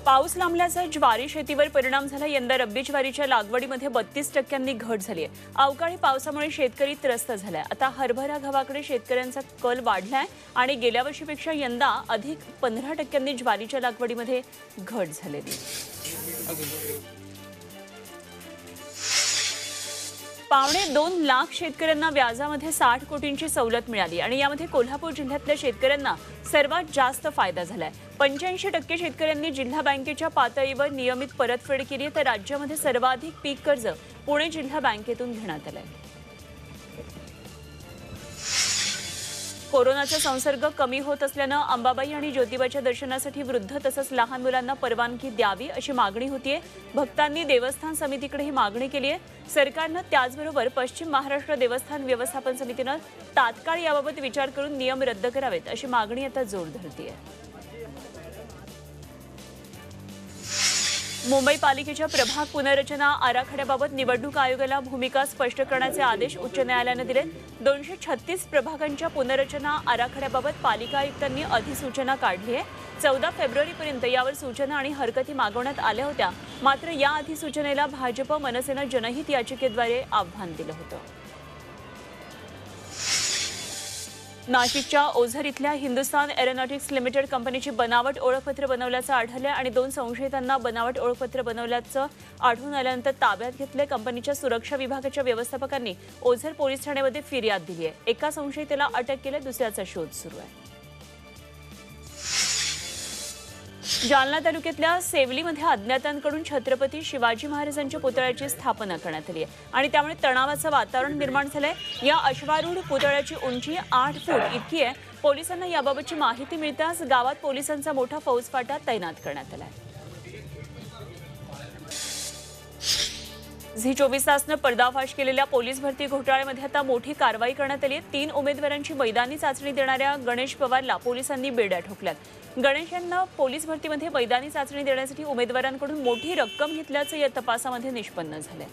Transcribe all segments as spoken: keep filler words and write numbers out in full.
पाऊस लांबल्याचा ज्वारी शेतीवर परिणाम झाला। यंदा रब्बी ज्वारीच्या लागवडीमध्ये बत्तीस टक्क्यांनी घट झाली आहे। अवकाळी पावसामुळे शेतकरी त्रस्त झालाय। आता हरभरा गव्हाकडे शेतकऱ्यांचा कल वाढलाय आणि गेल्या वर्षीपेक्षा यंदा अधिक पंधरा टक्क्यांनी ज्वारीच्या लागवडीमध्ये घट झालेली। पावणे दोन लाख शेतकऱ्यांना व्याजामध्ये साठ कोटींची सवलत मिळाली आणि यामध्ये कोल्हापूर जिल्ह्यातल्या शेतकऱ्यांना सर्वात जास्त फायदा झालाय। पंच्याऐंशी टक्के शेतकऱ्यांनी जिल्हा बँकेच्या पातळीवर नियमित परतफेड केली, तर राज्यामध्ये सर्वाधिक पीक कर्ज पुणे जिल्हा बँकेतून घेण्यात आलंय। कोरोनाचा संसर्ग कमी होत असल्यानं अंबाबाई आणि ज्योतिबाच्या दर्शनासाठी वृद्ध तसंच लहान मुलांना परवानगी द्यावी अशी मागणी होतीये। भक्तांनी देवस्थान समितीकडे ही मागणी केली आहे। सरकारनं त्याचबरोबर पश्चिम महाराष्ट्र देवस्थान व्यवस्थापन समितीनं तात्काळ याबाबत विचार करून नियम रद्द करावेत अशी मागणी आता जोर धरतीये। मुंबई पालिकेच्या प्रभाग पुनर्रचना आराखड्याबाबत निवडणूक आयोगाला भूमिका स्पष्ट करण्याचे आदेश उच्च न्यायालयाने दिले। दोनशे छत्तीस प्रभागांच्या पुनर्रचना आराखड्याबाबत पालिका आयुक्तांनी अधिसूचना काढली आहे। चौदा फेब्रुवारीपर्यंत यावर सूचना आणि हरकती मागवण्यात आल्या होत्या, मात्र या अधिसूचनेला भाजप मनसेनं जनहित याचिकेद्वारे आव्हान दिलं होतं। नाशिकच्या ओझर इथल्या हिंदुस्तान एरोनॉटिक्स लिमिटेड कंपनीची बनावट ओळखपत्र बनवल्याचं आढळलं आणि दोन संशयितांना बनावट ओळखपत्र बनवल्याचं आढळून आल्यानंतर ताब्यात घेतले। कंपनीच्या सुरक्षा विभागाच्या व्यवस्थापकांनी ओझर पोलीस ठाण्यामध्ये फिर्याद दिली आहे। एका संशयिताला अटक केली, दुसऱ्याचा शोध सुरू आहे। जालना तालुक्यातल्या सेवलीमध्ये अज्ञातांकडून छत्रपती शिवाजी महाराजांच्या पुतळ्याची स्थापना करण्यात आली आहे आणि त्यामुळे तणावाचं वातावरण निर्माण झालंय। या अश्वारूढ पुतळ्याची उंची आठ फूट इतकी आहे। पोलिसांना याबाबतची माहिती मिळताच गावात पोलिसांचा मोठा फौजफाटा तैनात करण्यात आलाय। झी चोवीस तासनं पर्दाफाश केलेल्या पोलीस भरती घोटाळ्यामध्ये आता मोठी कारवाई करण्यात आली आहे। तीन उमेदवारांची मैदानी चाचणी देणाऱ्या गणेश पवारला पोलिसांनी बेड्या ठोकल्यात। गणेश यांना पोलीस भरतीमध्ये मैदानी चाचणी देण्यासाठी उमेदवारांकडून मोठी रक्कम घेतल्याचं या तपासामध्ये निष्पन्न झालंय।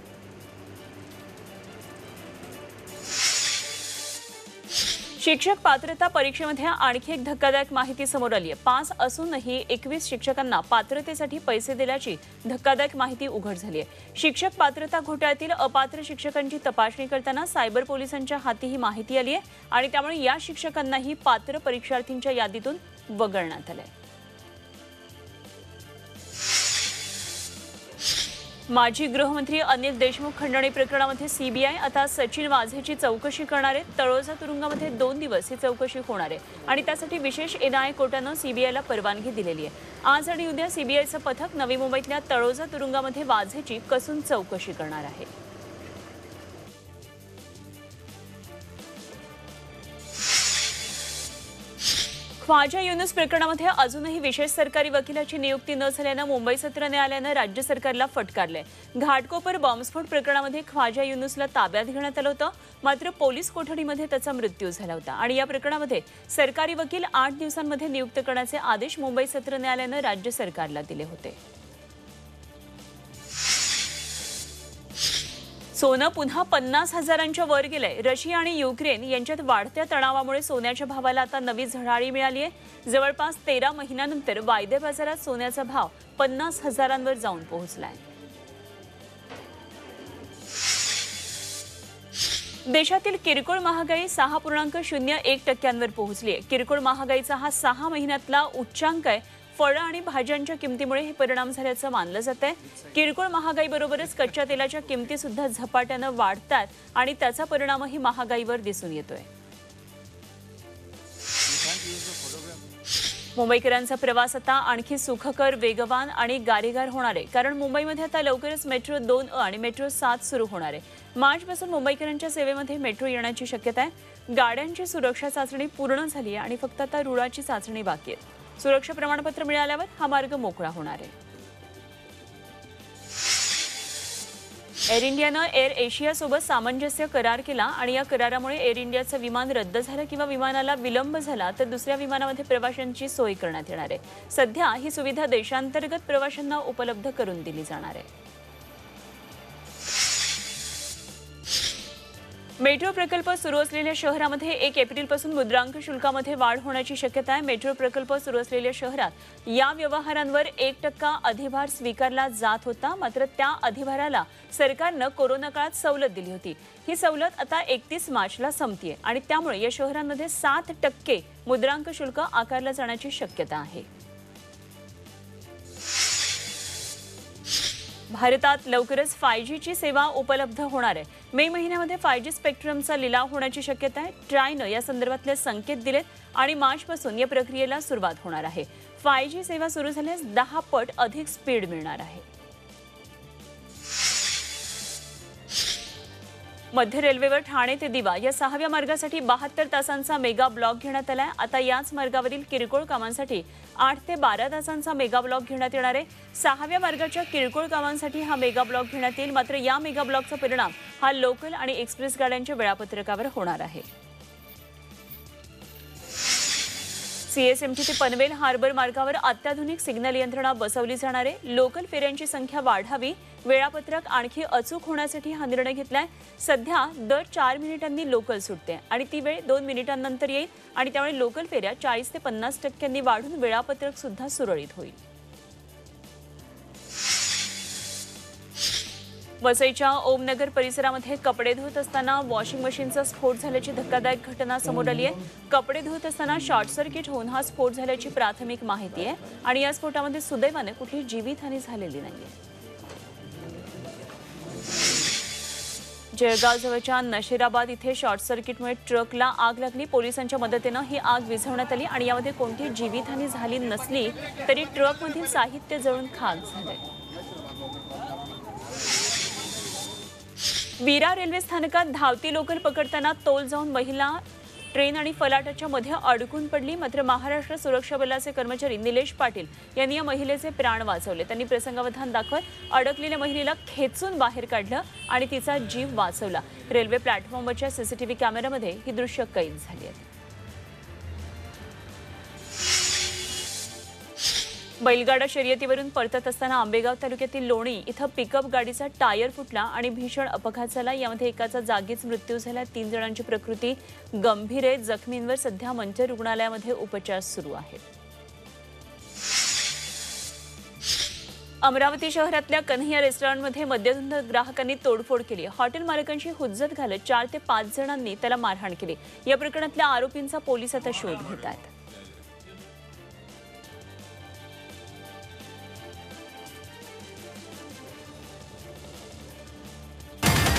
शिक्षक पात्रता परीक्षेमध्ये आणखी एक धक्कादायक माहिती समोर आली आहे। पास असूनही एकवीस शिक्षकांना पात्रतेसाठी पैसे दिल्याची धक्कादायक माहिती उघड झाली आहे। शिक्षक पात्रता घोटाळ्यातील अपात्र शिक्षकांची तपासणी करताना सायबर पोलिसांच्या हाती ही माहिती आली आहे आणि त्यामुळे या शिक्षकांनाही पात्र परीक्षार्थींच्या यादीतून वगळण्यात आलंय। माजी गृहमंत्री अनिल देशमुख खंडणी प्रकरणामध्ये सीबीआय आता सचिन वाझेची चौकशी करणार आहे। तळोजा तुरुंगामध्ये दोन दिवस ही चौकशी होणार आहे आणि त्यासाठी विशेष एनआयए कोर्टानं सीबीआयला परवानगी दिलेली आहे। आज आणि उद्या सीबीआयचं पथक नवी मुंबईतल्या तळोजा तुरुंगामध्ये वाझेची कसून चौकशी करणार आहे। ख्वाजा युनूस प्रकरणामध्ये अजूनही विशेष सरकारी वकिलाची नियुक्ती न झाल्यानं मुंबई सत्र न्यायालयानं राज्य सरकारला फटकारलंय। घाटकोपर बॉम्बस्फोट प्रकरणामध्ये ख्वाजा युनूसला ताब्यात घेण्यात आलं होतं, मात्र पोलीस कोठडीमध्ये त्याचा मृत्यू झाला होता आणि या प्रकरणामध्ये सरकारी वकील आठ दिवसांमध्ये नियुक्त करण्याचे आदेश मुंबई सत्र न्यायालयानं राज्य सरकारला दिले होते। सोनं पुन्हा पन्नास हजारांच्या वर गेलंय। रशिया आणि युक्रेन यांच्यात वाढत्या तणावामुळे सोन्याच्या भावाला आता नवी झळाळी मिळाली आहे। जवळपास तेरा महिन्यानंतर वायदे बाजारात सोन्याचा भाव पन्नास हजारांवर जाऊन पोहोचलाय। देशातील किरकोळ महागाई सहा पूर्णांक शून्य एक टक्क्यांवर पोहोचली आहे। किरकोळ महागाईचा हा सहा महिन्यातला उच्चांक आहे। फळं आणि भाज्यांच्या किमतीमुळे हे परिणाम झाल्याचं मानलं जात आहे। किरकोळ महागाईबरोबरच कच्च्या तेलाच्या किमती सुद्धा झपाट्यानं वाढतात आणि त्याचा परिणामही महागाईवर दिसून येतोय। मुंबईकरांचा प्रवास आता आणखी सुखकर, वेगवान आणि गारीगार होणार आहे, कारण मुंबईमध्ये आता लवकरच मेट्रो दोन अ आणि मेट्रो सात सुरू होणार आहे। मार्चपासून मुंबईकरांच्या सेवेमध्ये मेट्रो येण्याची शक्यता आहे। गाड्यांची सुरक्षा चाचणी पूर्ण झाली आहे आणि फक्त आता रुळाची चाचणी बाकी आहे। सुरक्षा प्रमाणपत्र मिळाल्यावर हा मार्ग मोकळा होणार आहे। एअर इंडियानं एअर एशियासोबत सामंजस्य करार केला आणि या करारामुळे एअर इंडियाचं विमान रद्द झालं किंवा विमानाला विलंब झाला तर दुसऱ्या विमानामध्ये प्रवाशांची सोय करण्यात येणार आहे। सध्या ही सुविधा देशांतर्गत प्रवाशांना उपलब्ध करून दिली जाणार आहे। मेट्रो प्रकल्प सुरू असलेल्या शहरामध्ये एक एप्रिलपासून मुद्रांक शुल्कामध्ये वाढ होण्याची शक्यता आहे। मेट्रो प्रकल्प सुरू असलेल्या शहरात या व्यवहारांवर एक टक्का अधिभार स्वीकारला जात होता, मात्र त्या अधिभाराला सरकारनं कोरोना काळात सवलत दिली होती। ही सवलत आता एकतीस मार्चला संपतीये आणि त्यामुळे या शहरांमध्ये सात टक्के मुद्रांक शुल्क आकारलं जाण्याची शक्यता आहे। भारतात लवकरच फाय जी ची सेवा उपलब्ध होणार आहे। मे महिन्यामध्ये फाय जी स्पेक्ट्रमचा लिलाव होण्याची शक्यता आहे। ट्रायनं या संदर्भातले संकेत दिलेत आणि मार्चपासून या प्रक्रियेला सुरुवात होणार आहे। फाय जी सेवा सुरू झाल्यास दहा पट अधिक स्पीड मिळणार आहे। मध्य रेल्वेवर ठाणे ते दिवा या सहाव्या मार्गासाठी बहात्तर तासांचा मेगा ब्लॉक घेण्यात आलाय। आता याच मार्गावरील किरकोळ कामांसाठी आठ ते बारा तासांचा मेगा ब्लॉक घेण्यात येणार आहे। सहाव्या मार्गाच्या किरकोळ कामांसाठी हा मेगा ब्लॉक घेण्यात येईल, मात्र या मेगा ब्लॉकचा परिणाम हा लोकल आणि एक्सप्रेस गाड्यांच्या वेळापत्रकावर होणार आहे। सीएसएमटी ते पनवेल हार्बर मार्गावर अत्याधुनिक सिग्नल यंत्रणा बसवली जाणार आहे। लोकल फेऱ्यांची संख्या वाढावी, वेळापत्रक आणखी अचूक होण्यासाठी हा निर्णय घेतलाय। सध्या दर चार मिनिटांनी लोकल सुटते आणि ती वेळ दोन मिनिटांनंतर येईल आणि त्यामुळे लोकल फेऱ्या चाळीस ते पन्नास टक्क्यांनी वाढून वेळापत्रक सुद्धा सुरळीत होईल। वसईच्या ओमनगर परिसरामध्ये कपडे धुत असताना वॉशिंग मशीनचा स्फोट झाल्याची धक्कादायक घटना समोर आली आहे। कपडे धुत असताना शॉर्ट सर्किट होऊन हा स्फोट झाल्याची प्राथमिक माहिती आहे आणि या स्फोटामध्ये सुदैवाने कुठली जीवितहानी झालेली नाहीये। जळगाव जवळच्या नशिराबाद इथे शॉर्ट सर्किटमुळे ट्रकला आग लागली। पोलिसांच्या मदतीने ही आग विझवण्यात आली आणि यामध्ये कोणतीही जीवितहानी झाली नसली तरी ट्रकमधील साहित्य जळून खाक झाले। विरा रेल्वे स्थानकात धावती लोकल पकडताना तोल जाऊन महिला ट्रेन आणि फलाटाच्या मध्ये अडकून पडली, मात्र महाराष्ट्र सुरक्षा बलाचे कर्मचारी निलेश पाटील यांनी या महिलेचे प्राण वाचवले। त्यांनी प्रसंगावधान दाखवत अडकलेल्या महिलेला खेचून बाहेर काढलं आणि तिचा जीव वाचवला। रेल्वे प्लॅटफॉर्मवरच्या सीसीटीव्ही कॅमेऱ्यामध्ये ही दृश्य कैद झाली आहेत। बैलगाडा शर्यतीवरून परतत असताना आंबेगाव तालुक्यातील लोणी इथं पिकअप गाडीचा टायर फुटला आणि भीषण अपघात झाला। यामध्ये एकाचा जागीच मृत्यू झाला। तीन जणांची प्रकृती गंभीर आहे। जखमींवर सध्या मंचर रुग्णालयामध्ये उपचार सुरू आहेत। अमरावती शहरातल्या कन्हैया रेस्टॉरंटमध्ये मद्यधुंद ग्राहकांनी तोडफोड केली। हॉटेल मालकांची हुज्जत घालत चार ते पाच जणांनी त्याला मारहाण केली। या प्रकरणातल्या आरोपींचा पोलीस आता शोध घेत आहेत।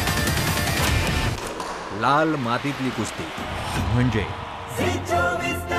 लाल मातीतली कुस्ती म्हणजे